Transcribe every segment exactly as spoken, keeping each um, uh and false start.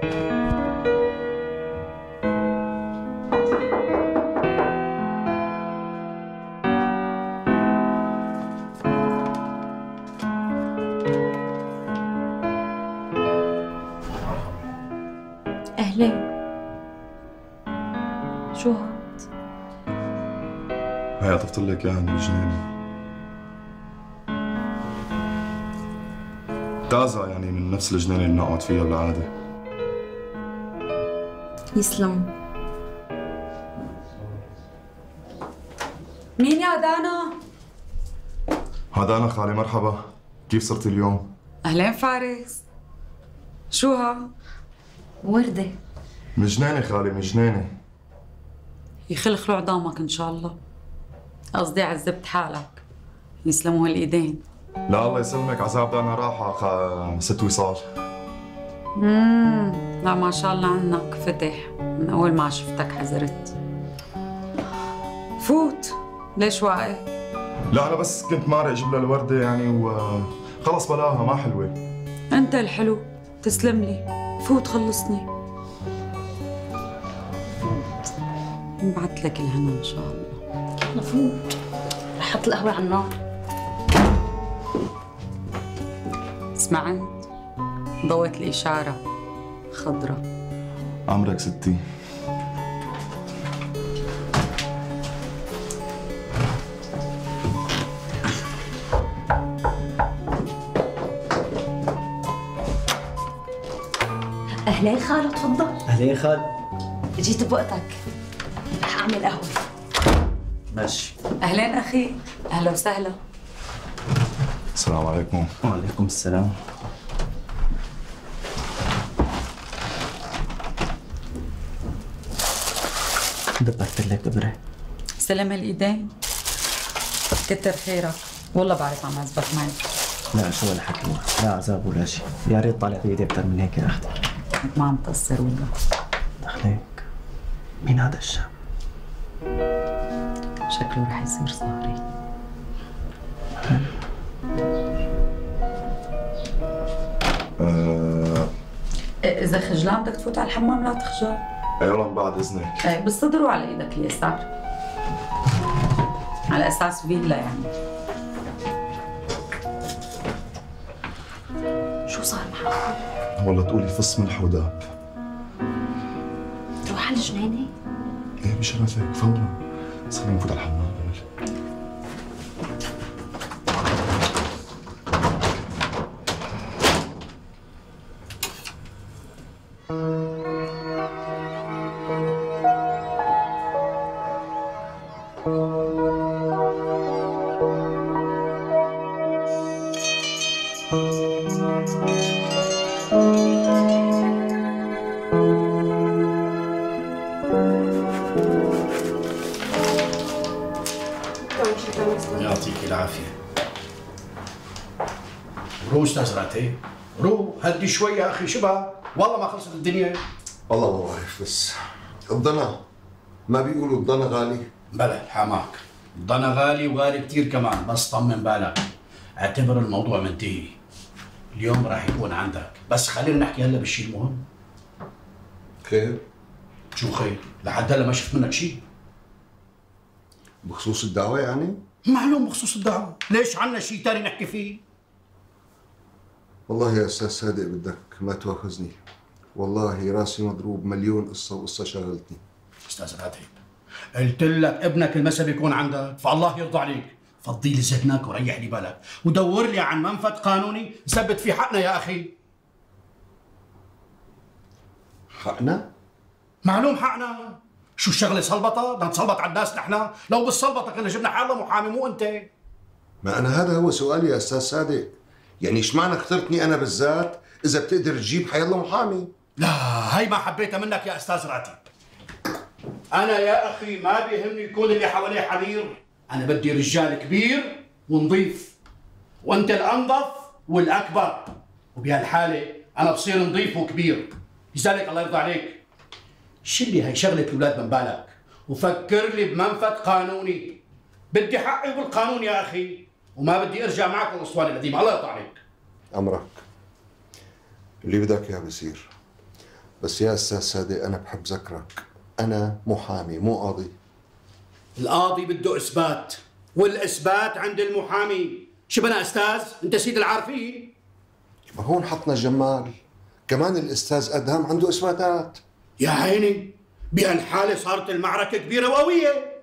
أهلين. شو هاد؟ هي عطفت لك اياها من الجنينة. تازة يعني من نفس الجنينة اللي بنقعد فيها بالعادة. يسلم. مين يا دانا؟ هذا أنا خالي، مرحبا. كيف صرتي اليوم؟ أهلين فارس. شو ها؟ وردة. من جنينة خالي، من جنينة. يخلخلوا عظامك إن شاء الله. قصدي عذبت حالك. يسلموا هالإيدين. لا الله يسلمك، عذاب دانا راحة خ... ست وصال. امم لا ما شاء الله عنك فتح، من أول ما شفتك حزرت. فوت، ليش واقف؟ لا أنا بس كنت مارق أجيب لها الوردة يعني وخلص بلاها ما حلوة. أنت الحلو، تسلم لي. فوت خلصني. نبعت لك الهنا إن شاء الله. يلا فوت، رح أحط القهوة على النار. سمعت؟ ضوت الإشارة خضرة. عمرك ستي. أهلين خالو، تفضل. أهلين خال. جيت بوقتك، رح أعمل قهوة. ماشي. أهلين أخي، أهلا وسهلا. السلام عليكم. وعليكم السلام. دبرت لك إبرة. سلم الإيدين. كتر خيرك، والله بعرف عم أزبط معي. لا شو ولا حكي، لا عذاب ولا شيء، يا ريت طالع بإيدي أكثر من هيك يا أختي. ما عم تقصر ولا. دخليك، مين هذا الشاب؟ شكله رح يصير صهري. أه... إذا خجلان بدك تفوت على الحمام لا تخجل. يلا بعد إذنك. ايه بالصدر وعلى إيدك اليسار. على أساس فيلا يعني. شو صار معك؟ والله تقولي فص ملح وداب. تروح على الجنينة؟ ايه بشرفك فورا. بس خلينا نفوت على الحمام قبل. يعطيك العافية. رو استاذ راتي، رو هدي شوي يا اخي، شبه والله ما خلصت الدنيا. والله ما بعرف، بس الضنا ما بيقولوا الضنا غالي؟ بلا حماك، الضنا غالي وغالي كثير كمان، بس طمن بالك، اعتبر الموضوع منتهي. اليوم راح يكون عندك، بس خلينا نحكي هلا بالشيء المهم. خير؟ شو خير؟ لحد هلا ما شفت منك شيء. بخصوص الدعوة يعني؟ معلوم بخصوص الدعوة، ليش عنا شيء ثاني نحكي فيه؟ والله يا أستاذ صادق بدك ما تواخذني، والله راسي مضروب مليون قصة وقصة شغلتني. أستاذ راتب، قلت لك ابنك المسا بيكون عندك، فالله يرضى عليك، فضي لي ذهنك وريح لي بالك، ودور لي عن منفذ قانوني يثبت في حقنا يا أخي. حقنا؟ معلوم حقنا، شو الشغلة سلبطة؟ بدنا نسلبط على الناس نحن؟ لو بالسلبطة كنا جبنا حالنا محامي مو أنت. ما أنا هذا هو سؤالي يا أستاذ صادق، يعني إيش معنى اخترتني أنا بالذات إذا بتقدر تجيب حيالله محامي؟ لا هي ما حبيتها منك يا أستاذ راتب. أنا يا أخي ما بيهمني يكون اللي حواليه حمير، أنا بدي رجال كبير ونظيف، وأنت الأنظف والأكبر، وبهالحالة أنا بصير نظيف وكبير، لذلك الله يرضى عليك شيل لي هي شغلة الأولاد من بالك، وفكر لي بمنفذ قانوني. بدي حقي بالقانون يا أخي، وما بدي أرجع معك الأسطوانة القديمة، الله يرضى عليك. أمرك اللي بدك إياه بصير، بس يا أستاذ سادة أنا بحب ذكرك، أنا محامي مو قاضي. القاضي بده إثبات، والإثبات عند المحامي. شو بنا أستاذ؟ أنت سيد العارفين. ما هون حطنا الجمال، كمان الأستاذ أدهم عنده إثباتات. يا عيني، بهالحالة صارت المعركة كبيرة وقوية.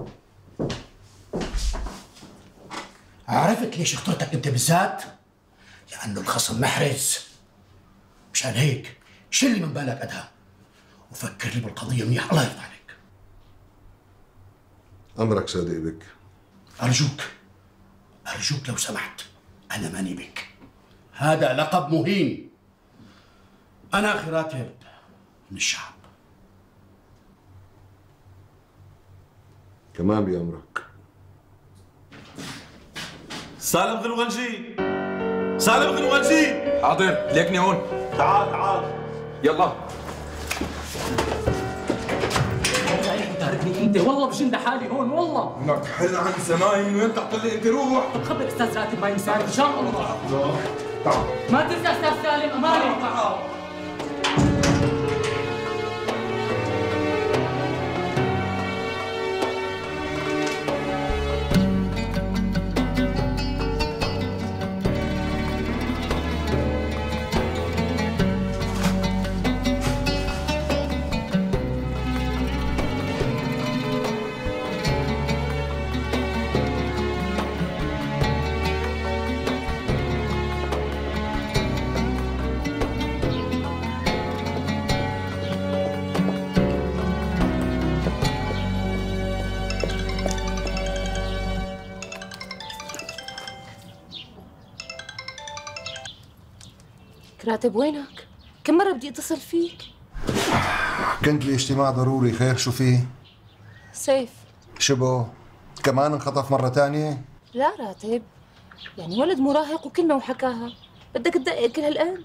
عرفت ليش اخترتك أنت بالذات؟ لأنه الخصم محرز. مشان هيك شيل من بالك أدهم وفكر لي بالقضية منيح. الله يرضى عليك. أمرك صادق بك. أرجوك أرجوك لو سمحت، أنا ماني بك. هذا لقب مهين. أنا أخي راتب من الشعب. كمان بأمرك. سالم غنوغنجي، سالم غنوغنجي. حاضر، ليكني هون. تعال تعال يلا. تاركني انت والله بجند حالي هون والله. لك حل عن زمايل وين تقول لي انت روح. طب خبر استاذ راتب ما يساعد ان شاء الله. تعال. ما تنسى استاذ سالم اماني. تعال. راتب وينك؟ كم مرة بدي اتصل فيك؟ كنت باجتماع ضروري. خير شو فيه؟ سيف. شبو؟ كمان انخطف مرة تانية؟ لا راتب، يعني ولد مراهق وكلمة وحكاها، بدك تدقق كل هالقد؟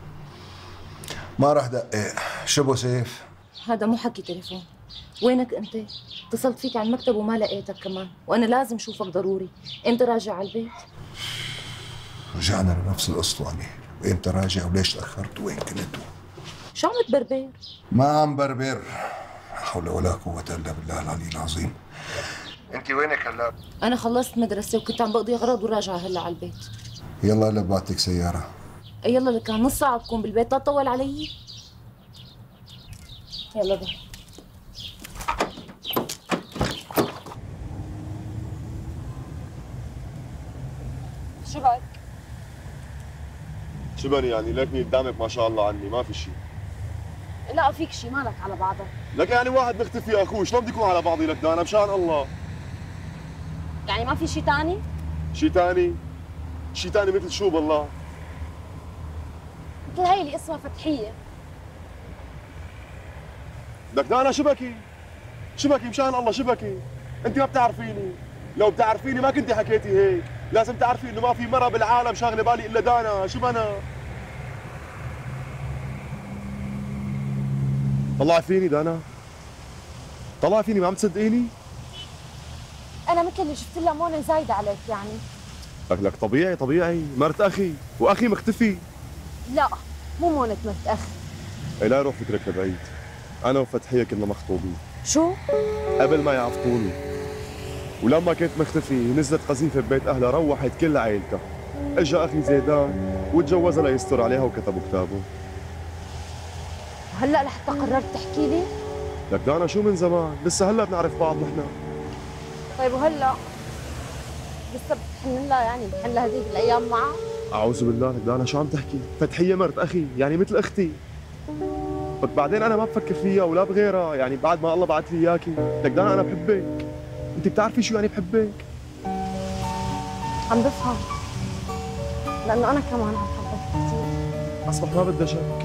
ما راح دقق. شبو سيف؟ هذا مو حكي تليفون. وينك انت؟ اتصلت فيك على المكتب وما لقيتك كمان، وانا لازم شوفك ضروري. امتى راجع على البيت؟ رجعنا لنفس الاسطوانة. وامتى راجع وليش تأخرت وين كنتوا؟ شو عم تبربر؟ ما عم بربر. لا حول ولا قوة الا بالله العلي العظيم. انت وينك هلا؟ انا خلصت مدرسة وكنت عم بقضي غرض وراجعة هلا على البيت. يلا هلا ببعتلك سيارة. يلا لك نص ساعة بكون بالبيت، لا تطول علي. يلا بقى. شو بك؟ شو بني يعني؟ لكني قدامك ما شاء الله عني ما في شيء. لا فيك شيء، مالك على بعضك. لك يعني واحد مختفي يا اخوي، شلون بدي يكون على بعضي لك دانا مشان الله؟ يعني ما في شيء ثاني؟ شيء ثاني؟ شيء ثاني مثل شو بالله؟ مثل هي اللي اسمها فتحية. لك دانا شبكي؟ شبكي مشان الله شبكي؟ انت ما بتعرفيني، لو بتعرفيني ما كنتي حكيتي هيك، لازم تعرفي انه ما في مرة بالعالم شاغله بالي الا دانا. شو بنا؟ طلع فيني دانا، طلع فيني، ما عم تصدقيني؟ أنا مثل اللي شفت لها مونة زايدة عليك يعني. لك لك طبيعي طبيعي، مرت اخي واخي مختفي. لا مو مونة مرت أخي. اي لا روح فكرك لبعيد، انا وفتحية كنا مخطوبين. شو؟ قبل ما يعرفوني، ولما كنت مختفي نزلت قذيفة ببيت أهلها روحت كل عائلتها. اجى أخي زيدان وتجوزها ليستر عليها وكتبوا كتابه. هلا لحتى قررت تحكي لي؟ لك دانا شو من زمان، لسه هلا بنعرف بعض نحن. طيب وهلا؟ لسه بتحن لها يعني بتحن لها هذيك الأيام معها؟ أعوذ بالله، لك دانا شو عم تحكي؟ فتحية مرت أخي يعني مثل أختي. لك بعدين أنا ما بفكر فيها ولا بغيرها، يعني بعد ما الله بعت لي إياكي. لك دانا أنا بحبك، أنت بتعرفي شو يعني بحبك؟ عم بفهم، لأنه أنا كمان عم بحبك كثير. أصبح ما بدها شك.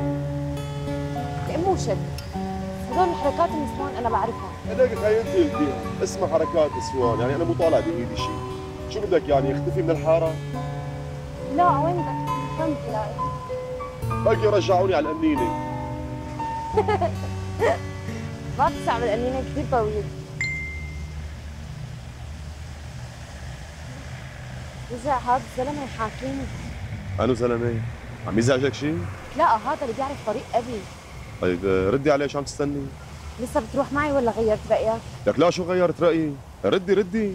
مو شك، هدول الحركات النسوان أنا بعرفها. هذيك هي أنت قلتيها، اسمها حركات نسوان، يعني أنا مو طالع بإيدي شيء. شو بدك يعني يختفي من الحارة؟ لا وين بدك؟ وين بدي لاقي؟ بلكي رجعوني على القنينة. ما بتسع بالقنينة كثير طويل. رجع هذا الزلمه يحاكيني. أنو زلمة؟ عم يزعجك شيء؟ لا هذا اللي بيعرف طريق أبي. طيب ردي عليه، شو عم تستني؟ لسه بتروح معي ولا غيرت رأيك؟ لك لا، شو غيرت رأيي؟ ردي ردي.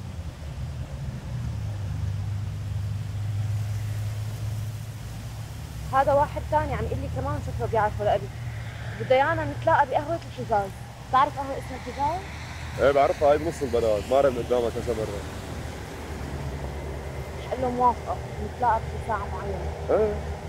هذا واحد ثاني عم يقول لي كمان شكله بيعرفه لأبي، بده ايانا نتلاقى بقهوة التزاز. بتعرف قهوة اسمها التزاز؟ ايه بعرفها، هاي بنص البلد، مارة من قدامها كذا مرة. قال له موافقة نتلاقى بساعة معينة. ايه